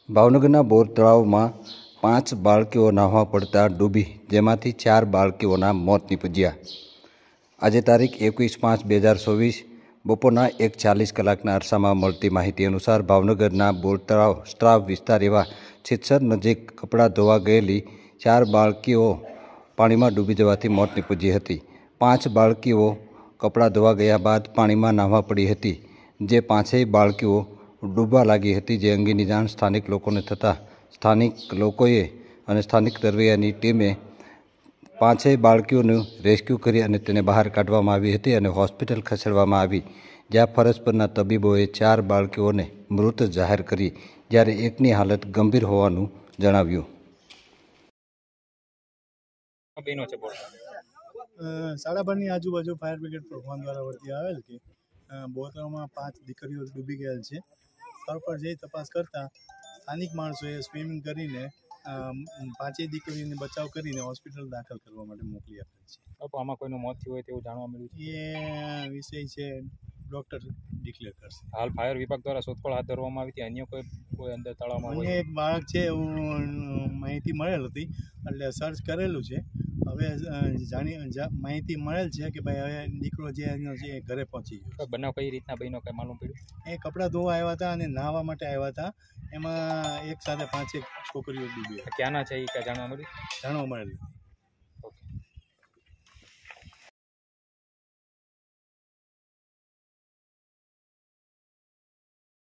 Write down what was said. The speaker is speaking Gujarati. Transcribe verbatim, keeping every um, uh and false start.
ભાવનગરના બોર તળાવમાં પાંચ બાળકીઓ નાહવા પડતા ડૂબી, જેમાંથી ચાર બાળકીઓના મોત નીપજ્યા। આજે તારીખ એકવીસ પાંચ બે હજાર ચોવીસ બપોરના એક ચાલીસ કલાકના અરસામાં મળતી માહિતી અનુસાર ભાવનગરના બોર તળાવ સ્ટ્રાવ વિસ્તાર એવા છીછર નજીક કપડાં ધોવા ગયેલી ચાર બાળકીઓ પાણીમાં ડૂબી જવાથી મોત નીપજી હતી। પાંચ બાળકીઓ કપડાં ધોવા ગયા બાદ પાણીમાં નાહવા પડી હતી, જે પાંચેય બાળકીઓ ડૂબવા લાગી હતી, જે અંગેની જાણ સ્થાનિક લોકોને થતાં સ્થાનિક લોકોએ અને સ્થાનિક તરવૈયાની ટીમે પાંચેય બાળકીઓનું રેસ્ક્યુ કરી અને તેને બહાર કાઢવામાં આવી હતી અને હોસ્પિટલ ખસેડવામાં આવી, જ્યાં ફરજ પરના તબીબોએ ચાર બાળકીઓને મૃત જાહેર કરી, જ્યારે એકની હાલત ગંભીર હોવાનું જણાવ્યું। સાડા બારની આજુબાજુ ફાયર બ્રિગેડ પ્રોગ્રામ દ્વારા વર્તી આવેલ કે બોતળમાં પાંચ દીકરીઓ ડૂબી ગયેલ છે। સ્થળ પર જઈ તપાસ કરતા સ્થાનિક માણસોએ સ્વિમિંગ કરીને પાંચેય દીકરીઓને બચાવ કરીને હોસ્પિટલ દાખલ કરવા માટે મોકલી આપેલ છે। આમાં કોઈનું મોત થયું હોય તેવું જાણવા મળ્યું છે? એ વિષય છે ડૉક્ટર ડિક્લેર કરશે। હાલ ફાયર વિભાગ દ્વારા શોધખોળ હાથ ધરવામાં આવી હતી। અન્ય કોઈ કોઈ અંદર તળાવમાં અન્ય એક બાળક છે એવું માહિતી મળેલ હતી, એટલે સર્ચ કરેલું છે। હવે જાણી માહિતી મળેલ છે કે ભાઈ હવે દીકરો જે એનો છે એ ઘરે પહોંચી ગયો। બનાવ કઈ રીતના બન્યો કંઈ માલુમ પડ્યું? એ કપડાં ધોવા આવ્યા હતા અને નાહવા માટે આવ્યા હતા, એમાં એક સાથે પાંચેક છોકરીઓ ડૂબી। ક્યાંના છે એ ક્યાં જાણવા મળ્યું? જાણવા મળેલું।